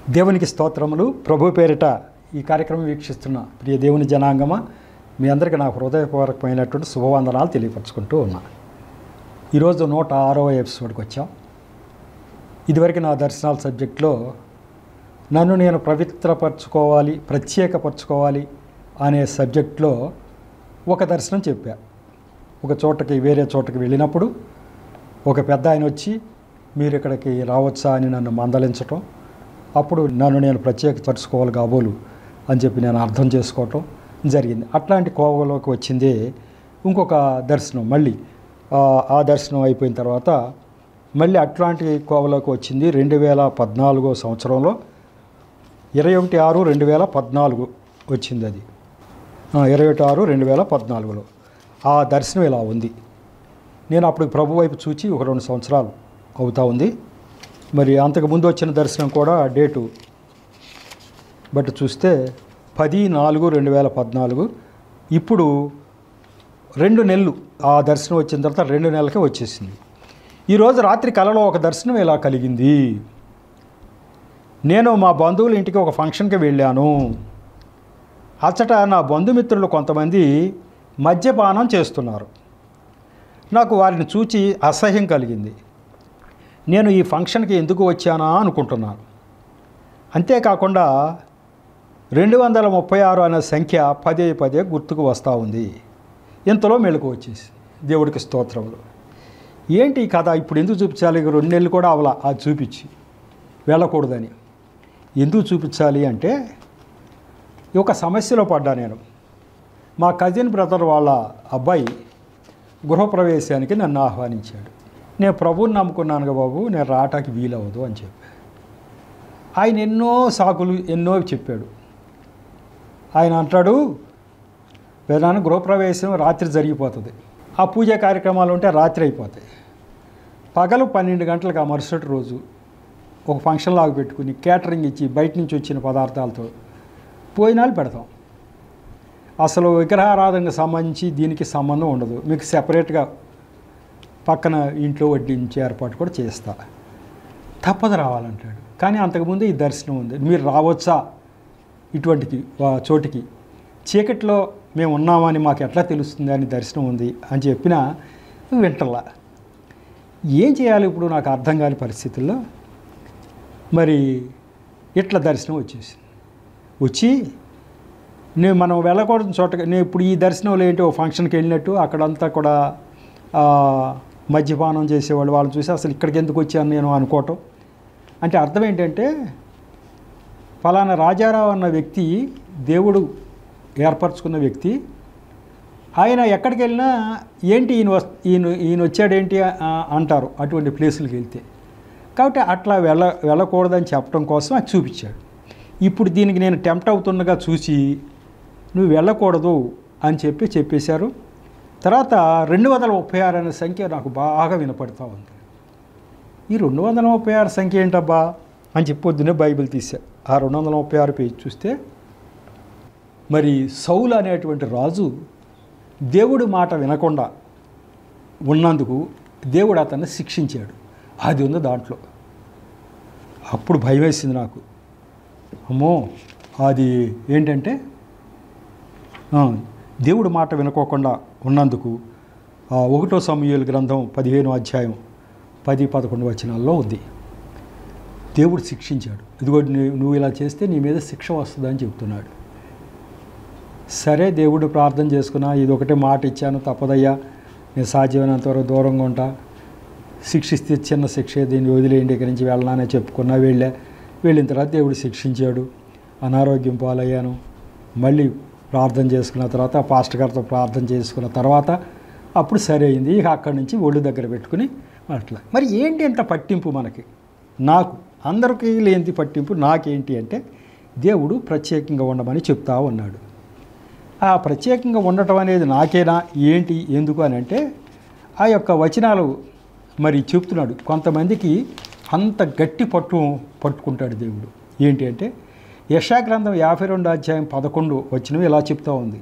దేవునికి స్తోత్రములు. ప్రభు పేరిట ఈ కార్యక్రమం వీక్షిస్తున్న ప్రియ దేవుని జనాంగమా, మీ అందరికీ నా హృదయపూర్వకమైనటువంటి శుభవందనాలు తెలియపరచుకుంటూ ఉన్నా. ఈరోజు 106వ ఎపిసోడ్కి వచ్చాం. ఇదివరకు నా దర్శనాల సబ్జెక్ట్లో నన్ను నేను పవిత్రపరచుకోవాలి, ప్రత్యేకపరచుకోవాలి అనే సబ్జెక్ట్లో ఒక దర్శనం చెప్పా. ఒక చోటకి వేరే చోటకి వెళ్ళినప్పుడు ఒక పెద్ద ఆయన వచ్చి మీరు ఇక్కడికి రావచ్చా అని నన్ను మందలించటం, అప్పుడు నన్ను నేను ప్రత్యేకపరచుకోవాలి కాబోలు అని చెప్పి నేను అర్థం చేసుకోవటం జరిగింది. అట్లాంటి కోవలోకి వచ్చిందే ఇంకొక దర్శనం. మళ్ళీ ఆ దర్శనం అయిపోయిన తర్వాత మళ్ళీ అట్లాంటి కోవలోకి వచ్చింది 2014 సంవత్సరంలో 21/6/2014 వచ్చింది. అది 21/6/2014లో ఆ దర్శనం ఇలా ఉంది. నేను అప్పుడు ప్రభు వైపు చూచి ఒక 2 సంవత్సరాలు అవుతా ఉంది. మరి అంతకుముందు వచ్చిన దర్శనం కూడా డేటు బట్టి చూస్తే 10/4/2014. ఇప్పుడు 2 నెలలు ఆ దర్శనం వచ్చిన తర్వాత 2 నెలలకే వచ్చేసింది. ఈరోజు రాత్రి కలలో ఒక దర్శనం ఇలా కలిగింది. నేను మా బంధువుల ఇంటికి ఒక ఫంక్షన్కి వెళ్ళాను. అచ్చట నా బంధుమిత్రులు కొంతమంది మద్యపానం చేస్తున్నారు. నాకు వారిని చూచి అసహ్యం కలిగింది. నేను ఈ ఫంక్షన్కి ఎందుకు వచ్చానా అనుకుంటున్నాను. అంతేకాకుండా 236 అనే సంఖ్య పదే పదే గుర్తుకు వస్తూ ఉంది. ఇంతలో మెళుకు వచ్చేసి దేవుడికి స్తోత్రములు. ఏంటి ఈ కథ ఇప్పుడు ఎందుకు చూపించాలి? 2 నెలలు కూడా అవలా అది చూపించి వెళ్ళకూడదని. ఎందుకు చూపించాలి అంటే ఒక సమస్యలో పడ్డా నేను. మా కజిన్ బ్రదర్ వాళ్ళ అబ్బాయి గృహప్రవేశానికి నన్ను ఆహ్వానించాడు. నేను ప్రభువుని నమ్ముకున్నానుగా బాబు, నేను రావటానికి వీలవదు అని చెప్పా. ఆయన ఎన్నో సాకులు ఎన్నో చెప్పాడు. ఆయన అంటాడు, వేదాన్ని గృహప్రవేశం రాత్రి జరిగిపోతుంది, ఆ పూజా కార్యక్రమాలు ఉంటే రాత్రి అయిపోతాయి. పగలు 12 గంటలకు ఆ మరుసటి రోజు ఒక ఫంక్షన్ లాగా పెట్టుకుని క్యాటరింగ్ ఇచ్చి బయట నుంచి వచ్చిన పదార్థాలతో భోజనాలు పెడతాం. అసలు విగ్రహారాధనకు సంబంధించి దీనికి సంబంధం ఉండదు. మీకు సెపరేట్గా పక్కన ఇంట్లో వడ్డించే ఏర్పాటు కూడా చేస్తా. తప్పదు రావాలంటాడు. కానీ అంతకుముందు ఈ దర్శనం ఉంది, మీరు రావచ్చా ఇటువంటి చోటికి, చీకట్లో మేము ఉన్నామని మాకు ఎట్లా తెలుస్తుంది అని దర్శనం ఉంది అని చెప్పినా వింటల్లా. ఏం చేయాలి ఇప్పుడు నాకు అర్థం కాని పరిస్థితుల్లో మరి ఇట్లా దర్శనం వచ్చేసింది. వచ్చి మనం వెళ్ళకూడదు చోటకి, నేను ఇప్పుడు ఈ దర్శనంలో ఏంటి ఓ ఫంక్షన్కి వెళ్ళినట్టు అక్కడంతా కూడా మద్యపానం చేసేవాళ్ళు, వాళ్ళు చూసి అసలు ఇక్కడికి ఎందుకు వచ్చాను నేను అనుకోవటం. అంటే అర్థం ఏంటంటే ఫలానా రాజారావు అన్న వ్యక్తి దేవుడు ఏర్పరచుకున్న వ్యక్తి, ఆయన ఎక్కడికి వెళ్ళినా ఏంటి ఈయన వచ్చాడేంటి అంటారు అటువంటి ప్లేసులకు వెళ్తే. కాబట్టి అట్లా వెళ్ళకూడదని చెప్పడం కోసం అది చూపించాడు. ఇప్పుడు దీనికి నేను టెంప్ట్ అవుతుండగా చూసి నువ్వు వెళ్ళకూడదు అని చెప్పేశారు. తర్వాత 236 అనే సంఖ్య నాకు బాగా వినపడుతూ ఉంది. ఈ 236 సంఖ్య ఏంటబ్బా అని చెప్పొద్దునే బైబిల్ తీసా. ఆ 236 పేజ్ చూస్తే మరి సౌలు అనేటువంటి రాజు దేవుడి మాట వినకుండా ఉన్నందుకు దేవుడు అతన్ని శిక్షించాడు. అది ఉంది దాంట్లో. అప్పుడు భయం వేసింది నాకు. అమ్మో, అది ఏంటంటే దేవుడి మాట వినుకోకుండా ఉన్నందుకు 1 సమూయేలు గ్రంథం 15వ అధ్యాయం 10-11 వచనాల్లో ఉంది. దేవుడు శిక్షించాడు. ఇదిగో నువ్వు ఇలా చేస్తే నీ మీద శిక్ష వస్తుందని చెప్తున్నాడు. సరే దేవుడు ప్రార్థన చేసుకున్నా, ఇది ఒకటే మాట ఇచ్చాను, తప్పదయ్యా, నేను సాధ్యమైనంతవరకు దూరంగా ఉంటా, శిక్షిస్తే చిన్న శిక్షే, దీన్ని వదిలేయండి, ఇక్కడి నుంచి వెళ్ళానని చెప్పుకున్నా. వెళ్ళిన తర్వాత దేవుడు శిక్షించాడు. అనారోగ్యం పాలయ్యాను. మళ్ళీ ప్రార్థన చేసుకున్న తర్వాత పాస్టర్ గారితో ప్రార్థన చేసుకున్న తర్వాత అప్పుడు సరే అయింది. ఇక అక్కడి నుంచి ఒళ్ళు దగ్గర పెట్టుకుని అట్లా. మరి ఏంటి ఎంత పట్టింపు మనకి? నాకు అందరికీ లేని పట్టింపు నాకేంటి అంటే దేవుడు ప్రత్యేకంగా ఉండమని చెప్తా ఉన్నాడు. ఆ ప్రత్యేకంగా ఉండటం అనేది నాకేనా ఏంటి ఎందుకు అని అంటే ఆ యొక్క వచనాలు మరి చెప్తున్నాడు. కొంతమందికి అంత గట్టి పట్టుకుంటాడు దేవుడు. ఏంటి అంటే యెషయా గ్రంథం 52వ అధ్యాయం 11 వచనం ఇలా చెప్తూ ఉంది.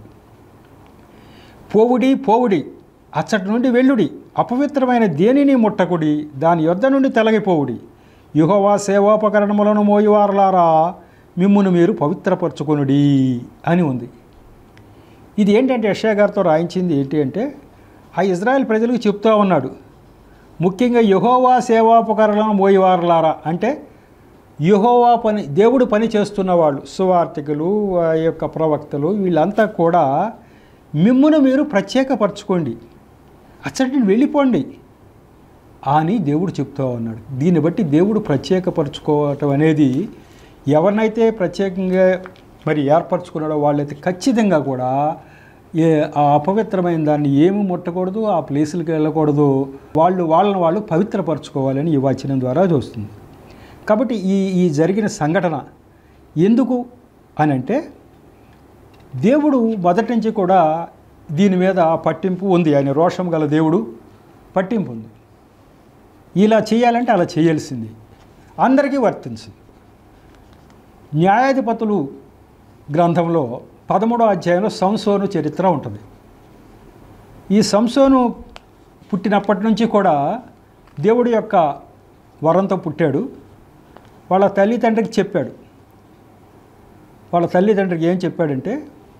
పోవుడి అచ్చటి నుండి వెళ్ళుడి, అపవిత్రమైన దేనిని ముట్టకుడి, దాని యొద్ద నుండి తొలగిపోవుడి, యెహోవా సేవోపకరణములను మోయువారలారా మిమ్మును మీరు పవిత్రపరచుకొనుడి అని ఉంది. ఇది ఏంటంటే యెషయా గారితో రాయించింది ఏంటి అంటే ఆ ఇజ్రాయెల్ ప్రజలకు చెప్తూ ఉన్నాడు. ముఖ్యంగా యెహోవా సేవోపకరణలను మోయువారలారా అంటే యెహోవా పని, దేవుడు పని చేస్తున్న వాళ్ళు, సువార్తికులు, ఆ యొక్క ప్రవక్తలు, వీళ్ళంతా కూడా మిమ్మును మీరు ప్రత్యేకపరచుకోండి, అచ్చటి వెళ్ళిపోండి అని దేవుడు చెప్తూ ఉన్నాడు. దీన్ని బట్టి దేవుడు ప్రత్యేకపరచుకోవటం అనేది ఎవరినైతే ప్రత్యేకంగా మరి ఏర్పరచుకున్నాడో వాళ్ళైతే ఖచ్చితంగా కూడా ఆ అపవిత్రమైన దాన్ని ఏమి ముట్టకూడదు, ఆ ప్లేసులకు వెళ్ళకూడదు, వాళ్ళని పవిత్రపరచుకోవాలని ఈ వచనం ద్వారా చూస్తుంది. కాబట్టి ఈ జరిగిన సంఘటన ఎందుకు అని అంటే దేవుడు మొదటి నుంచి కూడా దీని మీద పట్టింపు ఉంది. ఆయన రోషం గల దేవుడు, పట్టింపు ఉంది. ఇలా చేయాలంటే అలా చేయాల్సింది, అందరికీ వర్తించింది. న్యాయాధిపతులు గ్రంథంలో 13వ అధ్యాయంలో సంసోను చరిత్ర ఉంటుంది. ఈ సంసోను పుట్టినప్పటి నుంచి కూడా దేవుడి యొక్క వరంతో పుట్టాడు. వాళ్ళ తల్లిదండ్రికి చెప్పాడు. వాళ్ళ తల్లిదండ్రికి ఏం చెప్పాడంటే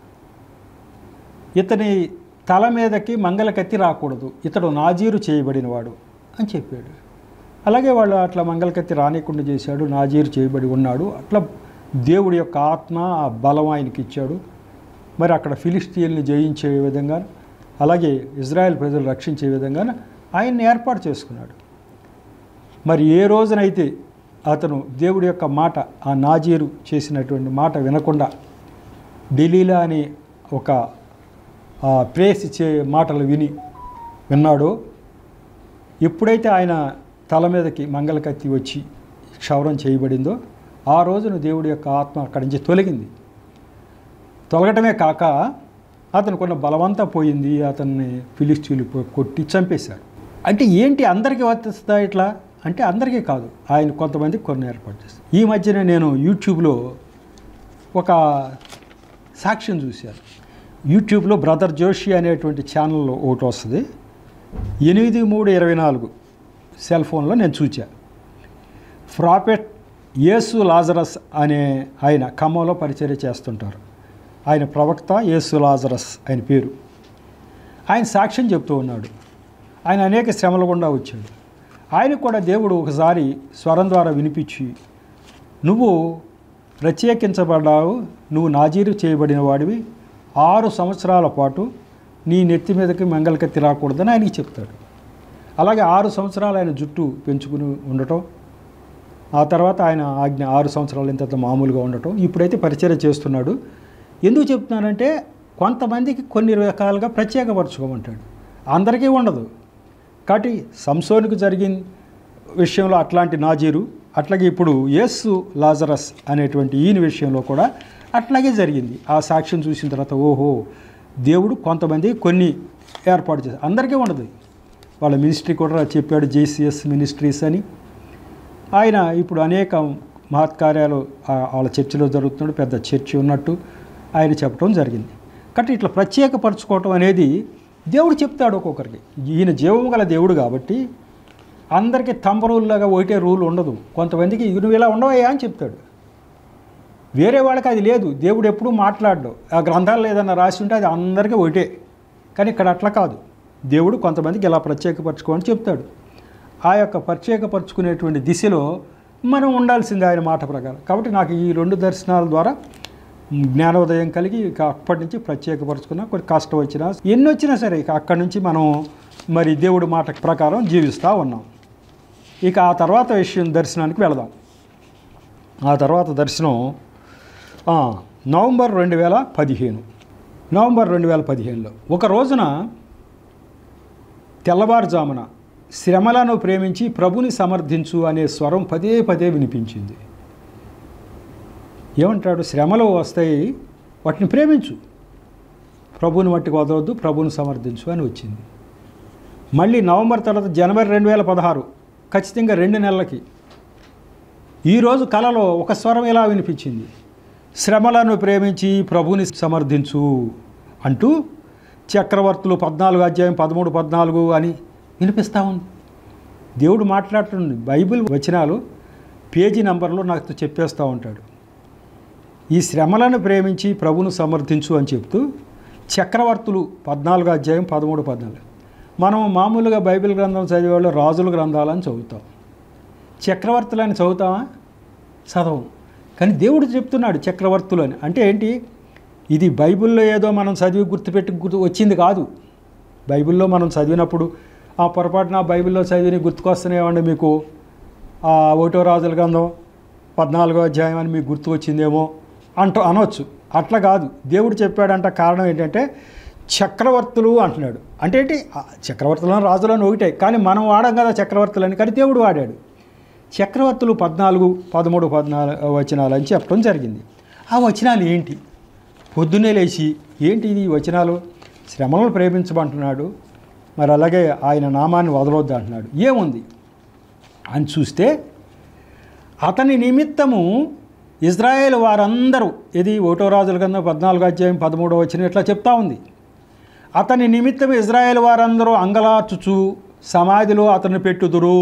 ఇతని తల మీదకి మంగళకత్తి రాకూడదు, ఇతడు నాజీరు చేయబడినవాడు అని చెప్పాడు. అలాగే వాళ్ళు అట్లా మంగళకత్తి రానికుండా చేశాడు, నాజీరు చేయబడి ఉన్నాడు. అట్లా దేవుడి యొక్క ఆత్మ, ఆ బలం ఆయనకి ఇచ్చాడు. మరి అక్కడ ఫిలిస్తీన్లు జయించే విధంగా, అలాగే ఇజ్రాయెల్ ప్రజలు రక్షించే విధంగా ఆయన్ని ఏర్పాటు చేసుకున్నాడు. మరి ఏ రోజునైతే అతను దేవుడి యొక్క మాట, ఆ నాజీరు చేసినటువంటి మాట వినకుండా డెలీలా అని ఒక ప్రేస్ ఇచ్చే మాటలు విన్నాడో, ఎప్పుడైతే ఆయన తల మీదకి మంగళకత్తి వచ్చి క్షౌరం చేయబడిందో ఆ రోజున దేవుడి యొక్క ఆత్మ అక్కడి నుంచి తొలగింది. తొలగటమే కాక అతనుకున్న బలవంతా పోయింది. అతన్ని ఫిలిస్తీన్లు కొట్టి చంపేశారు. అంటే ఏంటి అందరికీ వర్తిస్తుందా ఇట్లా అంటే అందరికీ కాదు, ఆయన కొంతమందికి కొన్ని ఏర్పాటు చేస్తారు. ఈ మధ్యన నేను యూట్యూబ్లో ఒక సాక్ష్యం చూశాను. యూట్యూబ్లో బ్రదర్ జోషి అనేటువంటి ఛానల్ ఒకటి వస్తుంది, 8324 సెల్ ఫోన్లో నేను చూసా. ప్రాఫెట్ యేసు లాజరస్ అనే ఆయన ఖమ్మంలో పరిచర్య చేస్తుంటారు. ఆయన ప్రవక్త యేసు లాజరస్ ఆయన పేరు. ఆయన సాక్ష్యం చెప్తూ ఉన్నాడు. ఆయన అనేక శ్రమల గుండా వచ్చాడు. ఆయనకు కూడా దేవుడు ఒకసారి స్వరం ద్వారా వినిపించి, నువ్వు ప్రత్యేకించబడ్డావు, నువ్వు నాజీరు చేయబడిన వాడివి, 6 సంవత్సరాల పాటు నీ నెత్తి మీదకి మంగళకత్తి రాకూడదని ఆయనకి చెప్తాడు. అలాగే 6 సంవత్సరాలు ఆయన జుట్టు పెంచుకుని ఉండటం, ఆ తర్వాత ఆయన ఆజ్ఞ 6 సంవత్సరాలు ఇంత మామూలుగా ఉండటం, ఇప్పుడైతే పరిచర్య చేస్తున్నాడు. ఎందుకు చెప్తున్నానంటే కొంతమందికి కొన్ని రకాలుగా ప్రత్యేకపరచుకోమంటాడు, అందరికీ ఉండదు. కాబట్టి సంసోనుకు జరిగిన విషయంలో అట్లాంటి నాజీరు, అట్లాగే ఇప్పుడు యేసు లాజరస్ అనేటువంటి ఈయన విషయంలో కూడా అట్లాగే జరిగింది. ఆ సాక్ష్యం చూసిన తర్వాత ఓహో, దేవుడు కొంతమంది కొన్ని ఏర్పాటు చేశారు, అందరికీ ఉండదు. వాళ్ళ మినిస్ట్రీ కూడా చెప్పాడు, JCS మినిస్ట్రీస్ అని. ఆయన ఇప్పుడు అనేక మహత్కార్యాలు వాళ్ళ చర్చిలో జరుగుతున్నాడు, పెద్ద చర్చి ఉన్నట్టు ఆయన చెప్పడం జరిగింది. కాబట్టి ఇట్లా ప్రత్యేకపరచుకోవటం అనేది దేవుడు చెప్తాడు ఒక్కొక్కరికి. ఈయన జీవము గల దేవుడు కాబట్టి అందరికీ తంబరూల్లాగా ఒకటే రూల్ ఉండదు. కొంతమందికి నువ్వు ఇలా ఉండవయ్యా అని చెప్తాడు, వేరే వాళ్ళకి అది లేదు. దేవుడు ఎప్పుడూ మాట్లాడడు. ఆ గ్రంథాల్లో ఏదైనా రాసి ఉంటే అది అందరికీ ఒకటే. కానీ ఇక్కడ అట్లా కాదు, దేవుడు కొంతమందికి ఇలా ప్రత్యేకపరచుకోమని చెప్తాడు. ఆ యొక్క ప్రత్యేకపరచుకునేటువంటి దిశలో మనం ఉండాల్సిందే ఆయన మాట ప్రకారం. కాబట్టి నాకు ఈ 2 దర్శనాల ద్వారా జ్ఞానోదయం కలిగి ఇక అప్పటి నుంచి ప్రత్యేకపరచుకున్నా, కొన్ని కష్టం వచ్చినా ఎన్ని వచ్చినా సరే ఇక అక్కడి నుంచి మనం మరి దేవుడి మాట ప్రకారం జీవిస్తూ ఉన్నాం. ఇక ఆ తర్వాత దర్శనానికి వెళదాం. ఆ తర్వాత దర్శనం నవంబర్ 2015లో ఒక రోజున తెల్లవారుజామున శ్రమలను ప్రేమించి ప్రభుని సమర్థించు అనే స్వరం పదే పదే వినిపించింది. ఏమంటాడు? శ్రమలు వస్తాయి, వాటిని ప్రేమించు, ప్రభుని మట్టికి వదవద్దు, ప్రభుని సమర్థించు అని వచ్చింది. మళ్ళీ నవంబర్ తర్వాత జనవరి 2016 ఖచ్చితంగా 2 నెలలకి ఈరోజు కలలో ఒక స్వరం ఇలా వినిపించింది, శ్రమలను ప్రేమించి ప్రభుని సమర్థించు అంటూ చక్రవర్తులు 14 అధ్యాయం 13, 14 అని వినిపిస్తూ ఉంది. దేవుడు మాట్లాడుతుంది. బైబిల్ వచనాలు పేజీ నంబర్లో నాకు చెప్పేస్తూ ఉంటాడు. ఈ శ్రమలను ప్రేమించి ప్రభును సమర్థించు అని చెప్తూ చక్రవర్తులు 14వ అధ్యాయం 13, 14. మనం మామూలుగా బైబిల్ గ్రంథం చదివేవాళ్ళు రాజుల గ్రంథాలని చదువుతాం. చక్రవర్తులని చదువుతామా? చదవం. కానీ దేవుడు చెప్తున్నాడు చక్రవర్తులని. అంటే ఏంటి? ఇది బైబిల్లో ఏదో మనం చదివి గుర్తుపెట్టి వచ్చింది కాదు. బైబిల్లో మనం చదివినప్పుడు ఆ పొరపాటున బైబిల్లో చదివి గుర్తుకొస్తున్నాయేమండి మీకు 1వ రాజుల గ్రంథం 14వ అధ్యాయం అని మీకు గుర్తు వచ్చిందేమో అనొచ్చు. అట్లా కాదు. దేవుడు చెప్పాడంట. కారణం ఏంటంటే చక్రవర్తులు అంటున్నాడు. అంటే ఏంటి? చక్రవర్తులను రాజులను ఒకటే, కానీ మనం వాడాం కదా చక్రవర్తులని, కానీ దేవుడు వాడాడు. చక్రవర్తులు 14, 13, 14 వచనాలు అని చెప్పడం జరిగింది. ఆ వచనాలు ఏంటి? పొద్దున్నే లేచి ఏంటి ఈ వచనాలు? శ్రమలను ప్రేమించమంటున్నాడు, మరి అలాగే ఆయన నామాన్ని వదలొద్దు అంటున్నాడు. ఏముంది అని చూస్తే అతని నిమిత్తము ఇజ్రాయేల్ వారందరూ, ఇది 1వ రాజుల గ్రంథం 14వ అధ్యాయం 13వ వచనం ఇట్లా చెప్తా ఉంది. అతని నిమిత్తం ఇజ్రాయేల్ వారందరూ అంగలార్చుచు సమాధిలో అతన్ని పెట్టుదురు.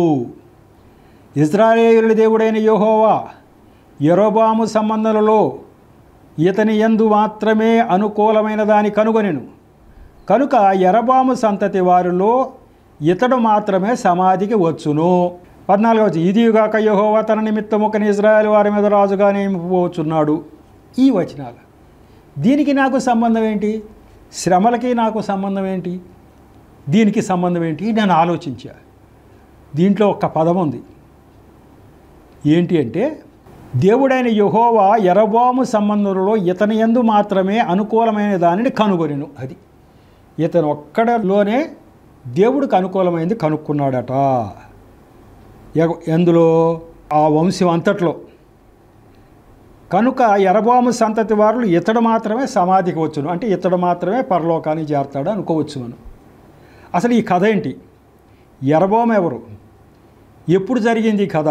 ఇజ్రాయేలు దేవుడైన యెహోవా యరొబాము సంబంధులలో ఇతని యందు మాత్రమే అనుకూలమైన దాన్ని కనుగొనెను. కనుక యరొబాము సంతతి వారిలో ఇతడు మాత్రమే సమాధికి వచ్చును. 14వ ఇదిగాక యెహోవా తన నిమిత్తం ఒకని ఇజ్రాయేల్ వారి మీద రాజుగా నియమిపోచున్నాడు. ఈ వచనాలు. దీనికి నాకు సంబంధం ఏంటి? శ్రమలకి నాకు సంబంధం ఏంటి? దీనికి సంబంధం ఏంటి? నేను ఆలోచించా. దీంట్లో ఒక పదం ఉంది. ఏంటి అంటే, దేవుడైన యెహోవా యరొబాము సంబంధులలో ఇతని యందు మాత్రమే అనుకూలమైన దానిని కనుగొనెను. అది ఇతను ఒక్కడలోనే దేవుడికి అనుకూలమైనది కనుక్కున్నాడట. ఎందులో? ఆ వంశం అంతట్లో. కనుక యరొబాము సంతతి వారు ఇతడు మాత్రమే సమాధికి వచ్చును, అంటే ఇతడు మాత్రమే పరలోకానికి చేరతాడు అనుకోవచ్చు మనం. అసలు ఈ కథ ఏంటి? యరొబాము ఎవరు? ఎప్పుడు జరిగింది ఈ కథ?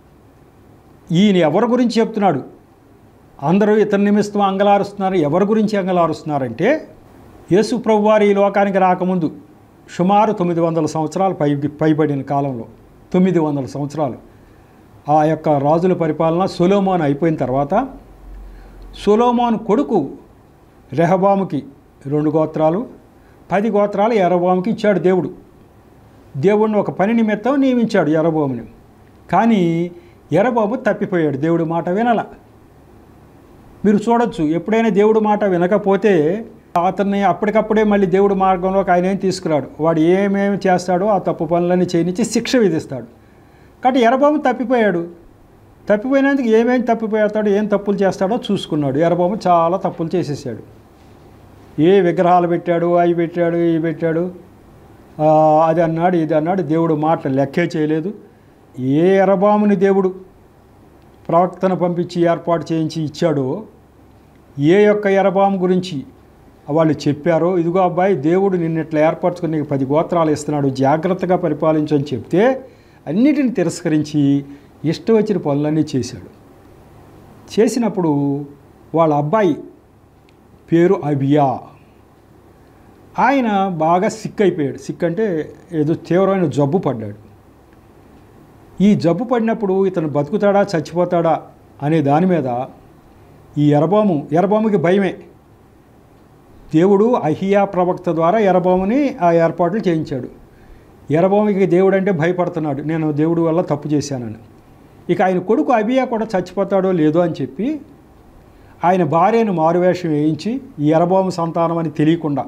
ఈయన ఎవరి గురించి చెప్తున్నాడు? అందరూ ఇతని నిమిత్తం అంగలారుస్తున్నారు. ఎవరి గురించి అంగలారుస్తున్నారంటే, యేసు ప్రభువారు ఈ లోకానికి రాకముందు సుమారు 900 సంవత్సరాలు పైబడిన కాలంలో, 900 సంవత్సరాలు ఆ యొక్క రాజుల పరిపాలన సొలొమోను అయిపోయిన తర్వాత, సొలొమోను కొడుకు రెహబాముకి 2 గోత్రాలు, 10 గోత్రాలు యరొబాముకి ఇచ్చాడు దేవుడు. దేవుడిని ఒక పని నిమిత్తం నియమించాడు యరొబాముని. కానీ యరొబాము తప్పిపోయాడు, దేవుడి మాట వినాల. మీరు చూడొచ్చు, ఎప్పుడైనా దేవుడి మాట వినకపోతే అతన్ని అప్పటికప్పుడే మళ్ళీ దేవుడి మార్గంలోకి ఆయన ఏం తీసుకురాడు. వాడు ఏమేమి చేస్తాడో ఆ తప్పు పనులన్నీ చేయనిచ్చి శిక్ష విధిస్తాడు. కాబట్టి యరొబాము తప్పిపోయాడు. తప్పిపోయినందుకు ఏమేమి తప్పిపోతాడో, ఏం తప్పులు చేస్తాడో చూసుకున్నాడు. యరొబాము చాలా తప్పులు చేసేసాడు. ఏ విగ్రహాలు పెట్టాడు, అవి పెట్టాడు, ఇవి పెట్టాడు, అది అన్నాడు, ఇది అన్నాడు. దేవుడు మాట లెక్కే చేయలేదు. ఏ యరొబాముని దేవుడు ప్రవక్తను పంపించి ఏర్పాటు చేయించి ఇచ్చాడో, ఏ యొక్క యరొబాము గురించి వాళ్ళు చెప్పారో, ఇదిగో అబ్బాయి దేవుడు నిన్ను ఇట్లా ఏర్పరచుకుని నీకు 10 గోత్రాలు ఇస్తున్నాడు, జాగ్రత్తగా పరిపాలించు అని చెప్తే అన్నిటిని తిరస్కరించి ఇష్టం వచ్చిన పనులన్నీ చేశాడు. చేసినప్పుడు వాళ్ళ అబ్బాయి పేరు అబియా. ఆయన బాగా సిక్ అయిపోయాడు. సిక్ అంటే ఏదో తీవ్రమైన జబ్బు పడ్డాడు. ఈ జబ్బు పడినప్పుడు ఇతను బతుకుతాడా చచ్చిపోతాడా అనే దాని మీద ఈ యరొబాముకి భయమే. దేవుడు అహియా ప్రవక్త ద్వారా యరొబాముని ఆ ఏర్పాట్లు చేయించాడు. యరొబాముకి దేవుడు అంటే భయపడుతున్నాడు, నేను దేవుడి వల్ల తప్పు చేశానని. ఇక ఆయన కొడుకు అబియా కూడా చచ్చిపోతాడో లేదో అని చెప్పి ఆయన భార్యను మారువేషం వేయించి యరొబాము సంతానం అని తెలియకుండా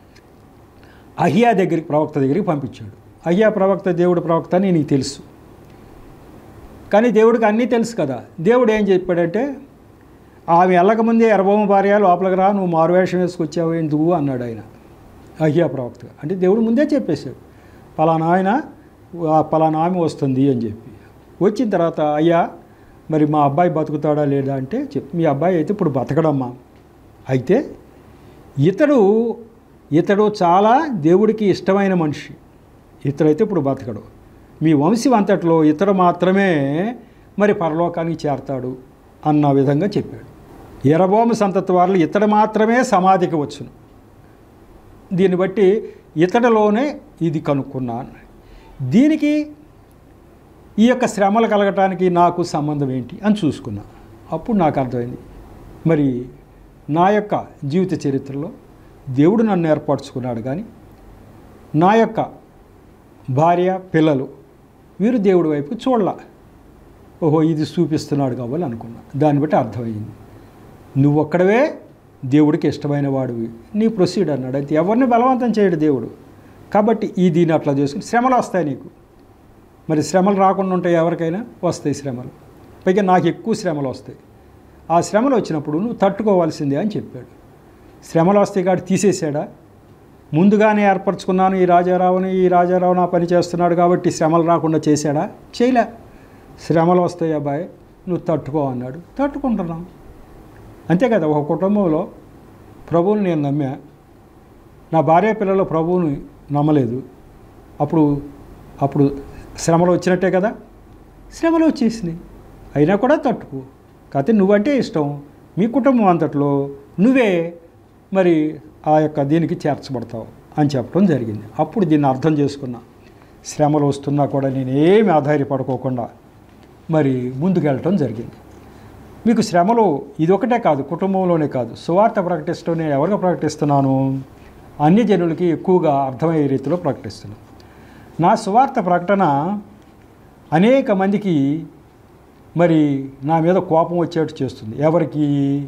అహియా దగ్గరికి, ప్రవక్త దగ్గరికి పంపించాడు. అహియా ప్రవక్త దేవుడు ప్రవక్త అని నీకు తెలుసు. కానీ దేవుడికి అన్నీ తెలుసు కదా. దేవుడు ఏం చెప్పాడంటే, ఆమె వెళ్ళకముందే యరొబాము భార్య లోపలికి రా, నువ్వు మారువేషం వేసుకొచ్చావు ఎందుకు అన్నాడు ఆయన అహియా ప్రవక్త. అంటే దేవుడు ముందే చెప్పేశాడు, పలానా ఆమె వస్తుంది అని చెప్పి. వచ్చిన తర్వాత, అయ్యా మరి మా అబ్బాయి బతుకుతాడా లేదా అంటే, మీ అబ్బాయి అయితే ఇప్పుడు బతకడమ్మా, అయితే ఇతడు చాలా దేవుడికి ఇష్టమైన మనిషి, ఇతడైతే ఇప్పుడు బతకడు, మీ వంశం అంతట్లో ఇతడు మాత్రమే మరి పరలోకానికి చేరతాడు అన్న విధంగా చెప్పాడు. యరొబాము సంతతి వారు ఇతడు మాత్రమే సమాధికి వచ్చును. దీన్ని బట్టి ఇతడిలోనే ఇది కనుక్కున్నాను. దీనికి ఈ యొక్క శ్రమలు కలగటానికి నాకు సంబంధం ఏంటి అని చూసుకున్నా. అప్పుడు నాకు అర్థమైంది, మరి నా యొక్క జీవిత చరిత్రలో దేవుడు నన్ను ఏర్పరచుకున్నాడు, కానీ నా యొక్క భార్య పిల్లలు వీరు దేవుడి వైపు చూడాల. ఓహో, ఇది చూపిస్తున్నాడు కావాలి అనుకున్నా. దాన్ని బట్టి అర్థమైంది, నువ్వు ఒక్కడవే దేవుడికి ఇష్టమైన వాడివి, నీ ప్రొసీడ్ అన్నాడు. అయితే ఎవరిని బలవంతం చేయడు దేవుడు. కాబట్టి ఈ దీన్ని అట్లా చేసుకుని శ్రమలు వస్తాయి నీకు. మరి శ్రమలు రాకుండా ఉంటాయి, ఎవరికైనా వస్తాయి శ్రమలు. పైగా నాకు ఎక్కువ శ్రమలు వస్తాయి. ఆ శ్రమలు వచ్చినప్పుడు నువ్వు తట్టుకోవాల్సిందే అని చెప్పాడు. శ్రమలు వస్తాయి కాబట్టి తీసేసాడా? ముందుగానే ఏర్పరచుకున్నాను ఈ రాజారావు నా పని చేస్తున్నాడు కాబట్టి శ్రమలు రాకుండా చేశాడా? చేయలే. శ్రమలు వస్తాయి అబ్బాయి, నువ్వు తట్టుకో అన్నాడు. తట్టుకుంటున్నాం, అంతే కదా. ఒక కుటుంబంలో ప్రభువుని నేను నమ్మా, నా భార్య పిల్లలు ప్రభువుని నమ్మలేదు. అప్పుడు శ్రమలు వచ్చినట్టే కదా. శ్రమలు వచ్చేసినాయి, అయినా కూడా తట్టుకో. కాకపోతే నువ్వంటే ఇష్టం, మీ కుటుంబం అంతట్లో నువ్వే మరి ఆ యొక్క దీనికి చేర్చబడతావు అని చెప్పడం జరిగింది. అప్పుడు దీన్ని అర్థం చేసుకున్నా. శ్రమలు వస్తున్నా కూడా నేనేమి ఆధారపడుకోకుండా మరి ముందుకెళ్ళటం జరిగింది. మీకు శ్రమలు ఇదొకటే కాదు, కుటుంబంలోనే కాదు, సువార్త ప్రకటిస్తూ నేను ఎవరికి ప్రకటిస్తున్నాను? అన్ని జనులకి ఎక్కువగా అర్థమయ్యే రీతిలో ప్రకటిస్తున్నాను. నా సువార్త ప్రకటన అనేక మందికి మరి నా మీద కోపం వచ్చేట్టు చేస్తుంది. ఎవరికి?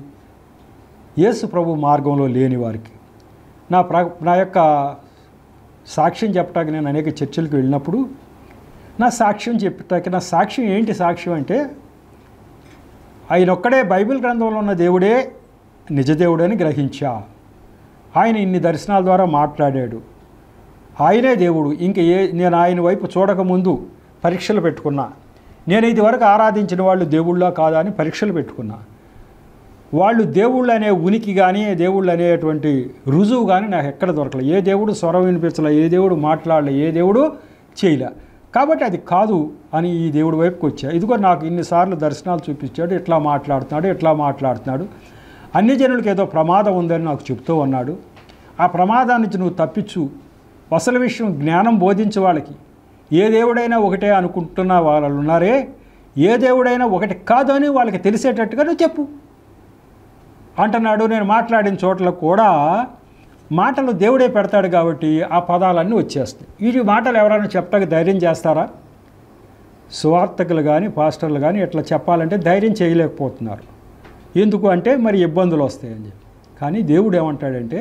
యేసు ప్రభు మార్గంలో లేని వారికి. నా యొక్క సాక్ష్యం చెప్పడానికి నేను అనేక చర్చలకు వెళ్ళినప్పుడు నా సాక్ష్యం చెప్పటానికి, నా సాక్ష్యం ఏంటి? సాక్ష్యం అంటే ఆయన ఒక్కడే బైబిల్ గ్రంథంలో ఉన్న దేవుడే నిజదేవుడని గ్రహించా. ఆయన ఇన్ని దర్శనాల ద్వారా మాట్లాడాడు, ఆయనే దేవుడు. నేను ఆయన వైపు చూడకముందు పరీక్షలు పెట్టుకున్నా. నేను ఇదివరకు ఆరాధించిన వాళ్ళు దేవుళ్ళ కాదా అని పరీక్షలు పెట్టుకున్నా. వాళ్ళు దేవుళ్ళు అనే ఉనికి కానీ, దేవుళ్ళు అనేటువంటి రుజువు కానీ నాకు ఎక్కడ దొరకలే. ఏ దేవుడు స్వరం వినిపించలే, ఏ దేవుడు మాట్లాడలే, ఏ దేవుడు చేయలే. కాబట్టి అది కాదు అని ఈ దేవుడి వైపుకి వచ్చా. ఇదిగో నాకు ఇన్నిసార్లు దర్శనాలు చూపించాడు, ఎట్లా మాట్లాడుతున్నాడు. అన్ని జనులకు ఏదో ప్రమాదం ఉందని నాకు చెప్తూ ఉన్నాడు. ఆ ప్రమాదాన్ని నుంచి నువ్వు తప్పించు. అసలు విషయం జ్ఞానం బోధించే వాళ్ళకి ఏ దేవుడైనా ఒకటే అనుకుంటున్న వాళ్ళు ఉన్నారే, ఏ దేవుడైనా ఒకటి కాదు అని వాళ్ళకి తెలిసేటట్టుగా నువ్వు చెప్పు అంటున్నాడు. నేను మాట్లాడిన చోట్ల కూడా మాటలు దేవుడే పెడతాడు కాబట్టి ఆ పదాలన్నీ వచ్చేస్తాయి. ఈ మాటలు ఎవరైనా చెప్పడానికి ధైర్యం చేస్తారా? సువార్తకులు కానీ పాస్టర్లు కానీ ఎట్లా చెప్పాలంటే ధైర్యం చేయలేకపోతున్నారు. ఎందుకు అంటే మరి ఇబ్బందులు వస్తాయని చెప్పి. కానీ దేవుడు ఏమంటాడంటే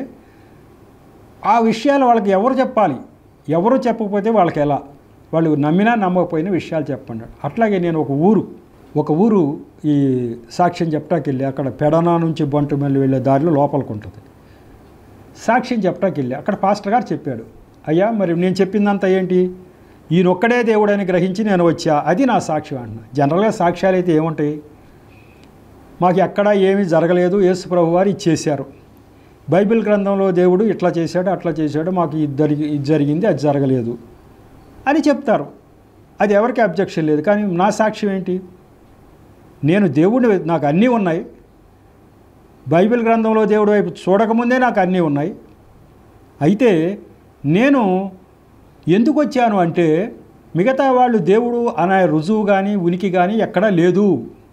ఆ విషయాలు వాళ్ళకి ఎవరు చెప్పాలి? ఎవరు చెప్పకపోతే వాళ్ళకి ఎలా? వాళ్ళు నమ్మినా నమ్మకపోయినా విషయాలు చెప్పండి. అట్లాగే నేను ఒక ఊరు ఈ సాక్ష్యం చెప్పడానికి వెళ్ళి, అక్కడ పెడనా నుంచి బంటుమల్లి వెళ్ళే దారిలో లోపలికి ఉంటుంది. సాక్ష్యం చెప్పడానికి వెళ్ళి అక్కడ పాస్టర్ గారు చెప్పాడు, అయ్యా మరి నేను చెప్పిందంతా ఏంటి? ఈయనొక్కడే దేవుడని గ్రహించి నేను వచ్చా, అది నా సాక్ష్యం అంటున్నా. జనరల్గా సాక్ష్యాలు అయితే ఏముంటాయి? మాకు ఎక్కడా ఏమీ జరగలేదు, యేసు ప్రభు వారు ఇచ్చేశారు. బైబిల్ గ్రంథంలో దేవుడు ఇట్లా చేశాడు, అట్లా చేశాడు, మాకు ఇది జరిగింది, అది జరగలేదు అని చెప్తారు. అది ఎవరికి అబ్జెక్షన్ లేదు. కానీ నా సాక్ష్యం ఏంటి? నేను దేవుడిని, నాకు అన్నీ ఉన్నాయి. బైబిల్ గ్రంథంలో దేవుడి వైపు చూడకముందే నాకు అన్నీ ఉన్నాయి. అయితే నేను ఎందుకు వచ్చాను అంటే మిగతా వాళ్ళు దేవుడు అనే రుజువు కానీ ఉనికి కానీ ఎక్కడా లేదు.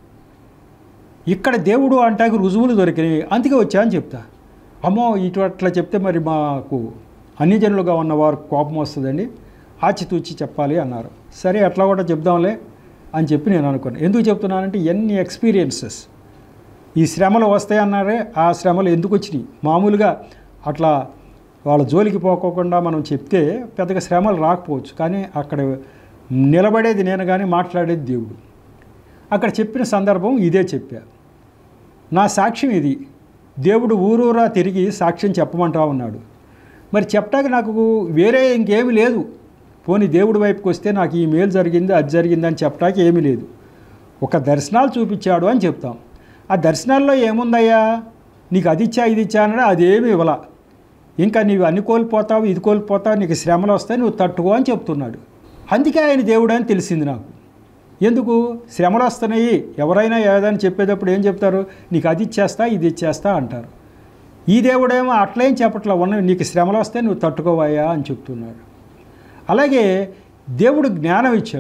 ఇక్కడ దేవుడు అంటాకి రుజువులు దొరికినాయి, అందుకే వచ్చా అని చెప్తా. అమ్మో ఇటు అట్లా చెప్తే మరి మాకు అన్ని జనులుగా ఉన్నవారు కోపం వస్తుందండి, ఆచితూచి చెప్పాలి అన్నారు. సరే అట్లా కూడా చెప్దాంలే అని చెప్పి నేను అనుకున్నాను. ఎందుకు చెప్తున్నానంటే ఎన్ని ఎక్స్పీరియన్సెస్ ఈ శ్రమలు వస్తాయి అన్నారే, ఆ శ్రమలు ఎందుకు వచ్చినాయి? మామూలుగా అట్లా వాళ్ళ జోలికి పోకోకుండా మనం చెప్తే పెద్దగా శ్రమలు రాకపోవచ్చు, కానీ అక్కడ నిలబడేది నేను కానీ మాట్లాడేది దేవుడు. అక్కడ చెప్పిన సందర్భం ఇదే చెప్పా. నా సాక్ష్యం ఇది. దేవుడు ఊరూరా తిరిగి సాక్ష్యం చెప్పమంటా ఉన్నాడు. మరి చెప్పడానికి నాకు వేరే ఇంకేమీ లేదు. పోనీ దేవుడి వైపుకి వస్తే నాకు ఈ మేలు జరిగింది, అది జరిగిందని చెప్పడానికి ఏమీ లేదు. ఒక దర్శనాలు చూపించాడు అని చెప్తాం. ఆ దర్శనాల్లో ఏముందయ్యా? నీకు అది ఇచ్చా ఇది ఇచ్చా అన్నాడు, అదేమి ఇవ్వాల. ఇంకా నీవు అన్ని కోల్పోతావు, ఇది కోల్పోతావు, నీకు శ్రమలు వస్తాయి, నువ్వు తట్టుకో అని చెప్తున్నాడు. అందుకే ఆయన దేవుడు అని తెలిసింది నాకు. ఎందుకు? శ్రమలు వస్తున్నాయి. ఎవరైనా ఏదైనా చెప్పేటప్పుడు ఏం చెప్తారు? నీకు అది ఇచ్చేస్తా, ఇది ఇచ్చేస్తా అంటారు. ఈ దేవుడేమో అట్లేం చెప్పట్లా, ఉన్నవి నీకు శ్రమలు వస్తే నువ్వు తట్టుకోవాయా అని చెప్తున్నాడు. అలాగే దేవుడు జ్ఞానం ఇచ్చాడు.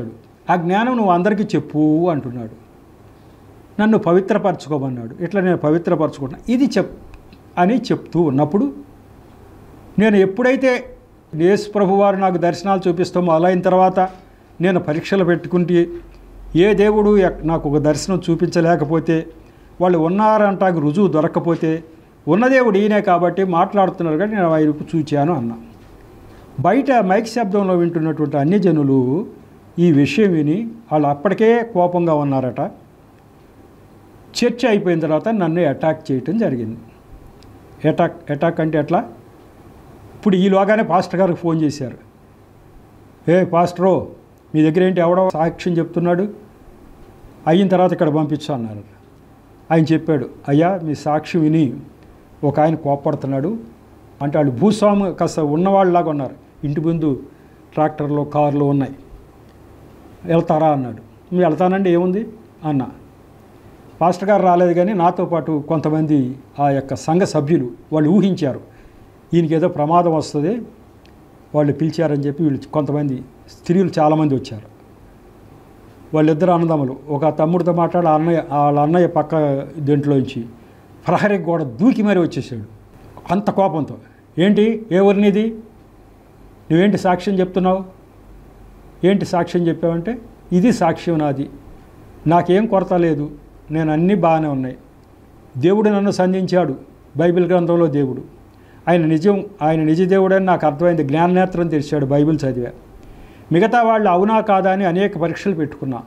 ఆ జ్ఞానం నువ్వు అందరికీ చెప్పు అంటున్నాడు. నన్ను పవిత్రపరచుకోమన్నాడు. ఇట్లా నేను పవిత్రపరచుకుంటున్నా ఇది అని చెప్తూ ఉన్నప్పుడు నేను ఎప్పుడైతే యేసు ప్రభువారు నాకు దర్శనాలు చూపిస్తామో అలా అయిన తర్వాత నేను పరీక్షలు పెట్టుకుంటే ఏ దేవుడు నాకు ఒక దర్శనం చూపించలేకపోతే వాళ్ళు ఉన్నారంటాకు రుజువు దొరక్కపోతే ఉన్న దేవుడు ఈయనే కాబట్టి మాట్లాడుతున్నారు కానీ నేను ఆయనకు చూచాను అన్నా. బయట మైక్ శబ్దంలో వింటున్నటువంటి అన్ని జనులు ఈ విషయం విని వాళ్ళు అప్పటికే కోపంగా ఉన్నారట. చర్చ అయిపోయిన తర్వాత నన్ను అటాక్ చేయటం జరిగింది. అటాక్ అంటే ఎట్లా? ఇప్పుడు ఈలోగానే పాస్టర్ గారికి ఫోన్ చేశారు. పాస్టరో మీ దగ్గర ఏంటి ఎవడో సాక్ష్యం చెప్తున్నాడు, అయిన తర్వాత ఇక్కడ పంపించు అన్నారు. ఆయన చెప్పాడు, అయ్యా మీ సాక్ష్యం విని ఒక ఆయన కోప్పడుతున్నాడు అంటే వాళ్ళు భూస్వామి కాస్త ఉన్నవాళ్ళలాగా ఉన్నారు, ఇంటి ముందు ట్రాక్టర్లు కార్లు ఉన్నాయి, వెళ్తారా అన్నాడు. మీరు వెళ్తానండి ఏముంది అన్న. పాస్టర్ గారు రాలేదు కానీ నాతో పాటు కొంతమంది ఆ యొక్క సంఘ సభ్యులు వాళ్ళు ఊహించారు ఈయనకి ఏదో ప్రమాదం వస్తుంది, వాళ్ళు పిలిచారని చెప్పి వీళ్ళు కొంతమంది స్త్రీలు చాలామంది వచ్చారు. వాళ్ళిద్దరు అన్నదమ్ములు, ఒక తమ్ముడితో మాట్లాడి వాళ్ళ అన్నయ్య పక్క దేంట్లోంచి ప్రహరీ గోడ దూకి మరీ వచ్చేసాడు అంత కోపంతో. ఏంటి ఏ ఊరినిది, నువ్వేంటి సాక్ష్యం చెప్తున్నావు, ఏంటి సాక్ష్యం చెప్పావంటే ఇది సాక్ష్యం నాది, నాకేం కొరత లేదు, నేను అన్నీ బాగానే ఉన్నాయి, దేవుడు నన్ను సంధించాడు, బైబిల్ గ్రంథంలో దేవుడు ఆయన నిజ దేవుడని నాకు అర్థమైంది, జ్ఞాననేత్రం తెరిచాడు, బైబిల్ చదివా. మిగతా వాళ్ళు అవునా కాదా అని అనేక పరీక్షలు పెట్టుకున్నా,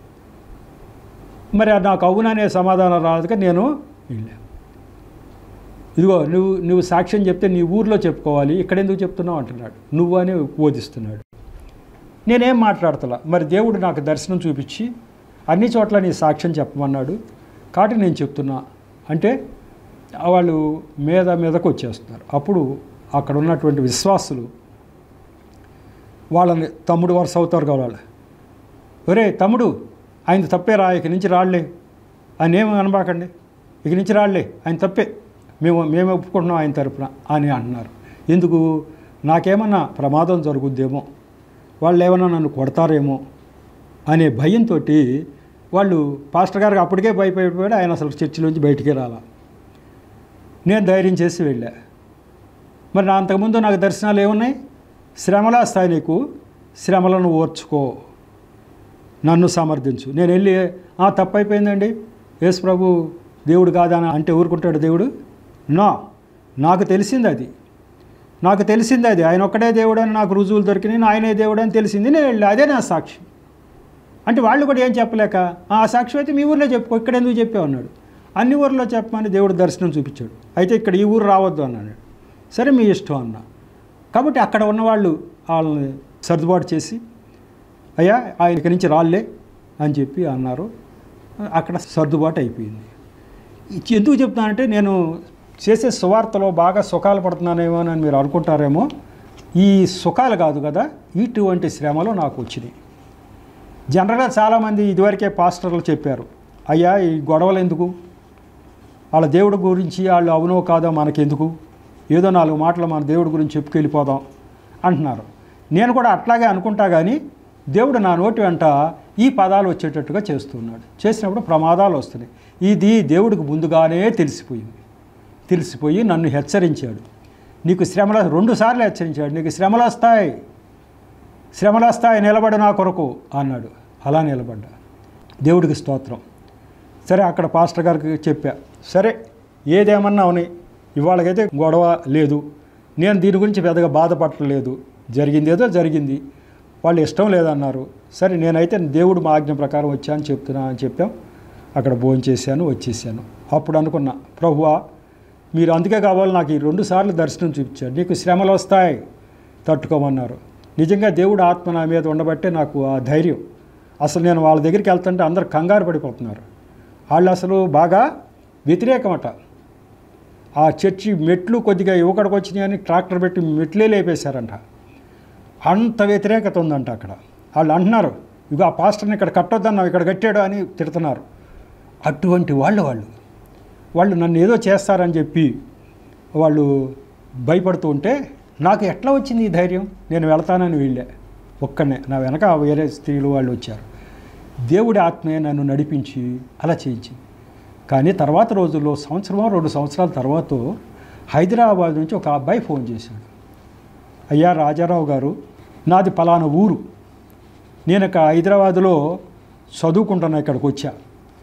మరి నాకు అవుననే సమాధానం రాదుగా నేను వెళ్ళా. ఇదిగో నువ్వు సాక్ష్యం చెప్తే నీ ఊర్లో చెప్పుకోవాలి, ఇక్కడ ఎందుకు చెప్తున్నావు అంటున్నాడు, నువ్వు అని బోధిస్తున్నాడు. నేనేం మాట్లాడతలా, మరి దేవుడు నాకు దర్శనం చూపించి అన్ని చోట్ల నీ సాక్ష్యం చెప్పమన్నాడు కాబట్టి నేను చెప్తున్నా అంటే వాళ్ళు మీదకు వచ్చేస్తున్నారు. అప్పుడు అక్కడ ఉన్నటువంటి విశ్వాసులు వాళ్ళని తమ్ముడు వరుస అవుతారు కదా వాళ్ళు, ఒరే తమ్ముడు ఆయన తప్పే రా, ఇక నుంచి రాళ్లే, ఆయన ఏమి అనబాకండి, ఇక నుంచి రాళ్లే, ఆయన తప్పే, మేము ఒప్పుకుంటున్నాం ఆయన తరపున అని అంటున్నారు. ఎందుకు, నాకేమన్నా ప్రమాదం జరుగుద్దేమో, వాళ్ళు ఏమన్నా నన్ను కొడతారేమో అనే భయంతో వాళ్ళు పాస్టర్ గారికి అప్పటికే భయపడిపోయాడు, ఆయన అసలు చర్చిలోంచి బయటికి రాలా. నేను ధైర్యం చేసి వెళ్ళా. మరి నా అంతకుముందు నాకు దర్శనాలు ఏమున్నాయి, శ్రమలు వస్తాయి నీకు, శ్రమలను ఓర్చుకో, నన్ను సమర్థించు. నేను వెళ్ళి తప్పైపోయిందండి యేసు ప్రభు దేవుడు కాదని అంటే ఊరుకుంటాడు దేవుడు? నాకు తెలిసింది అది, ఆయన ఒక్కడే దేవుడు అని నాకు రుజువులు దొరికినాయి, ఆయనే దేవుడు అని తెలిసింది, నేను వెళ్ళి అదే నా సాక్షి అంటే వాళ్ళు కూడా ఏం చెప్పలేక ఆ సాక్షి అయితే మీ ఊర్లో చెప్పుకో, ఇక్కడ ఎందుకు చెప్పావు అన్నాడు. అన్ని ఊర్లో చెప్పమని దేవుడు దర్శనం చూపించాడు, అయితే ఇక్కడ ఈ ఊరు రావద్దు అన్నాడు. సరే మీ ఇష్టం అన్నా. కాబట్టి అక్కడ ఉన్నవాళ్ళు వాళ్ళని సర్దుబాటు చేసి అయ్యా ఆయనకి నుంచి రాళ్ళే అని చెప్పి అన్నారు. అక్కడ సర్దుబాటు అయిపోయింది. ఎందుకు చెప్తానంటే నేను చేసే సువార్తలో బాగా సుఖాలు పడుతున్నానేమో అని మీరు అనుకుంటారేమో, ఈ సుఖాలు కాదు కదా, ఇటువంటి శ్రమలు నాకు వచ్చినాయి. జనరల్గా చాలామంది ఇదివరకే పాస్టర్లు చెప్పారు, అయ్యా ఈ గొడవలు ఎందుకు, వాళ్ళ దేవుడి గురించి వాళ్ళు అవునో కాదో మనకెందుకు, ఏదో 4 మాటలు మన దేవుడి గురించి చెప్పుకెళ్ళిపోదాం అంటున్నారు. నేను కూడా అట్లాగే అనుకుంటా, కానీ దేవుడు నా నోటి వెంట ఈ పదాలు వచ్చేటట్టుగా చేస్తున్నాడు. చేసినప్పుడు ప్రమాదాలు వస్తున్నాయి. ఇది దేవుడికి ముందుగానే తెలిసిపోయి నన్ను హెచ్చరించాడు. నీకు శ్రమలు 2 సార్లు హెచ్చరించాడు, నీకు శ్రమలు వస్తాయి నిలబడు నా కొరకు అన్నాడు. అలా నిలబడ్డా, దేవుడికి స్తోత్రం. సరే అక్కడ పాస్టర్ గారికి చెప్పా, సరే ఏదేమన్నా ఉన్నాయి, ఇవాళకైతే గొడవ లేదు, నేను దీని గురించి పెద్దగా బాధపడలేదు, జరిగింది ఏదో జరిగింది, వాళ్ళు ఇష్టం లేదన్నారు. సరే నేనైతే దేవుడు మా ఆజ్ఞ ప్రకారం వచ్చాను చెప్తున్నా అని చెప్పాం. అక్కడ భోజనం చేశాను, వచ్చేసాను. అప్పుడు అనుకున్నా, ప్రభువా మీరు అందుకే కావాలి నాకు ఈ 2 సార్లు దర్శనం చూపించారు, నీకు శ్రమలు వస్తాయి తట్టుకోమన్నారు. నిజంగా దేవుడు ఆత్మ నా మీద ఉండబట్టే నాకు ఆ ధైర్యం. అసలు నేను వాళ్ళ దగ్గరికి వెళ్తుంటే అందరు కంగారు పడిపోతున్నారు. వాళ్ళు అసలు బాగా వ్యతిరేకమట. ఆ చర్చి మెట్లు కొద్దిగా యువకడికి వచ్చినాయి అని ట్రాక్టర్ పెట్టి మెట్లే లేపేశారంట. అంత వ్యతిరేకత ఉందంట అక్కడ. వాళ్ళు అంటున్నారు, ఇక ఆ పాస్టర్ని ఇక్కడ కట్టొద్దన్నావు, ఇక్కడ కట్టాడు అని తిడుతున్నారు. అటువంటి వాళ్ళు నన్ను ఏదో చేస్తారని చెప్పి వాళ్ళు భయపడుతూ ఉంటే నాకు ఎట్లా వచ్చింది ఈ ధైర్యం, నేను వెళ్తానని వెళ్ళా ఒక్కనే. నా వెనక వేరే స్త్రీలు వాళ్ళు వచ్చారు. దేవుడి ఆత్మే నన్ను నడిపించి అలా చేయించింది. కానీ తర్వాత రోజుల్లో సంవత్సరం 2 సంవత్సరాల తర్వాత హైదరాబాద్ నుంచి ఒక అబ్బాయి ఫోన్ చేశాడు. అయ్యా రాజారావు గారు, నాది పలానా ఊరు, నేను ఇక్కడ హైదరాబాదులో చదువుకుంటున్నా, ఇక్కడికి వచ్చా.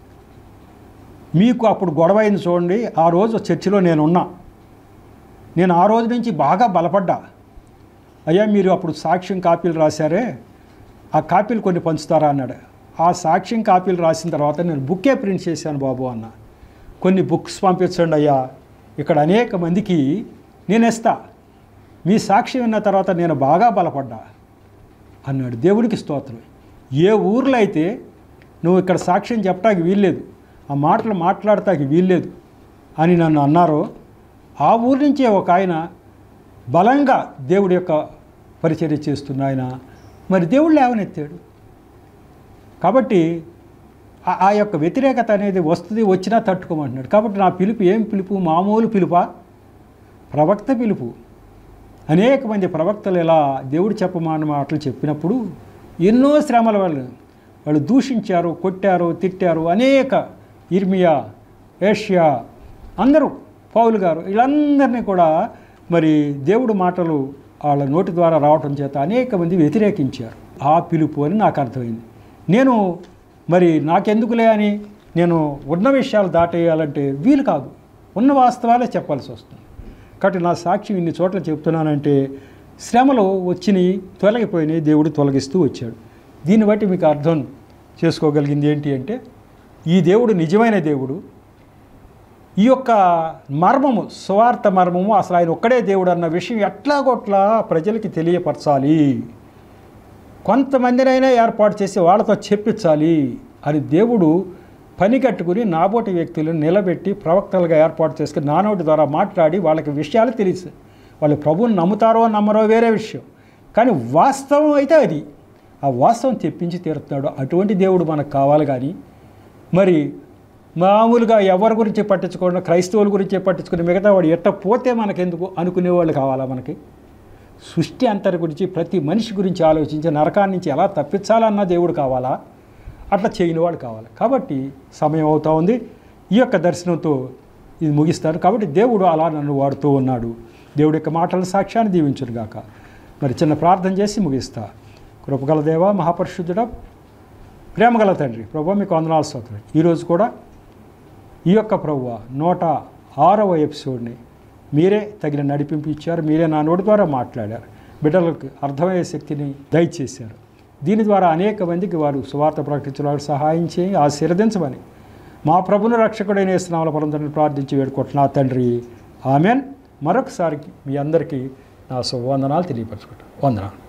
మీకు అప్పుడు గొడవ అయింది చూడండి, ఆ రోజు చర్చిలో నేనున్నా, నేను ఆ రోజు నుంచి బాగా బలపడ్డా. అయ్యా మీరు అప్పుడు సాక్ష్యం కాపీలు రాశారే, ఆ కాపీలు కొన్ని పంచుతారా అన్నాడు. ఆ సాక్ష్యం కాపీలు రాసిన తర్వాత నేను బుక్కే ప్రింట్ చేశాను బాబు అన్న. కొన్ని బుక్స్ పంపించండి అయ్యా, ఇక్కడ అనేక మందికి నేను ఇస్తా, మీ సాక్ష్యం విన్న తర్వాత నేను బాగా బలపడ్డా అన్నాడు. దేవుడికి స్తోత్రం. ఏ ఊర్లో అయితే నువ్వు ఇక్కడ సాక్ష్యం చెప్పడానికి వీల్లేదు, ఆ మాటలు మాట్లాడటానికి వీల్లేదు అని నన్ను అన్నారో, ఆ ఊరి నుంచే ఒక ఆయన బలంగా దేవుడి యొక్క పరిచర్య చేస్తున్న ఆయన మరి దేవుడు లేవనెత్తాడు. కాబట్టి ఆ యొక్క వ్యతిరేకత అనేది వస్తుంది, వచ్చినా తట్టుకోమంటున్నాడు. కాబట్టి నా పిలుపు ఏం పిలుపు? మామూలు పిలుపా? ప్రవక్త పిలుపు. అనేక మంది ప్రవక్తలు ఇలా దేవుడు చెప్పమాన మాటలు చెప్పినప్పుడు ఎన్నో శ్రమల వాళ్ళు దూషించారు, కొట్టారు, తిట్టారు. అనేక ఇర్మియా, ఏషియా, అందరూ, పౌలు గారు, వీళ్ళందరినీ కూడా మరి దేవుడు మాటలు వాళ్ళ నోటి ద్వారా రావటం చేత అనేక మంది వ్యతిరేకించారు. ఆ పిలుపు అని నాకు అర్థమైంది. నేను మరి నాకెందుకులే అని నేను ఉన్న విషయాలు దాటేయాలంటే వీలు కాదు, ఉన్న వాస్తవాలే చెప్పాల్సి వస్తుంది. కాబట్టి నా సాక్షి ఇన్ని చోట్ల చెప్తున్నానంటే శ్రమలు వచ్చినాయి, తొలగిపోయినాయి, దేవుడు తొలగిస్తూ వచ్చాడు. దీన్ని బట్టి మీకు అర్థం చేసుకోగలిగింది ఏంటి అంటే ఈ దేవుడు నిజమైన దేవుడు. ఈ యొక్క మర్మము, స్వార్థ మర్మము, అసలు ఆయన ఒక్కడే దేవుడు అన్న విషయం ఎట్లాగొట్లా ప్రజలకి తెలియపరచాలి, కొంతమందినైనా ఏర్పాటు చేసి వాళ్ళతో చెప్పించాలి అని దేవుడు పని కట్టుకుని నాబోటి వ్యక్తులను నిలబెట్టి ప్రవక్తలుగా ఏర్పాటు చేసుకుని నానోటి ద్వారా మాట్లాడి వాళ్ళకి విషయాలు తెలుసు. వాళ్ళు ప్రభువుని నమ్ముతారో నమ్మరో వేరే విషయం, కానీ వాస్తవం అయితే అది, ఆ వాస్తవం తెప్పించి తీరుతున్నాడు. అటువంటి దేవుడు మనకు కావాలి. కానీ మరి మామూలుగా ఎవరి గురించి పట్టించుకోవడం, క్రైస్తవుల గురించి పట్టించుకుని మిగతా వాడు ఎట్ట పోతే మనకెందుకు అనుకునేవాళ్ళు కావాలా? మనకి సృష్టి అంతరి గురించి, ప్రతి మనిషి గురించి ఆలోచించి నరకాన్ని నుంచి ఎలా తప్పించాలన్న దేవుడు కావాలా? అట్లా చేయని వాడు కావాలి. కాబట్టి సమయం అవుతూ ఉంది, ఈ యొక్క దర్శనంతో ఇది ముగిస్తాను. కాబట్టి దేవుడు అలా నన్ను వాడుతూ ఉన్నాడు. దేవుడి యొక్క మాటల సాక్ష్యాన్ని దీవించునుగాక. మరి చిన్న ప్రార్థన చేసి ముగిస్తా. కృపగల దేవా, మహాపరిశుద్ధుడా, ప్రేమగల తండ్రి, ప్రభువా మీకు వందనాలు స్తోత్రం. ఈరోజు కూడా ఈ యొక్క ప్రభువా 106వ ఎపిసోడ్ని మీరే తగిన నడిపింపు ఇచ్చారు, మీరే నా నోటి ద్వారా మాట్లాడారు, బిడ్డలకు అర్థమయ్యే శక్తిని దయచేశారు. దీని ద్వారా అనేక మందికి వారు సువార్త ప్రకటించడానికి సహాయం చేయి, ఆశీర్వదించమని మా ప్రభుని రక్షకుడైన యేసు నామములో పరమంతంని ప్రార్థించి వేడుకుంటున్నా తండ్రి, ఆమెన్. మరొకసారి మీ అందరికీ నా శుభవందనాలు తెలియపరచుకుంటాను. వందనాలు.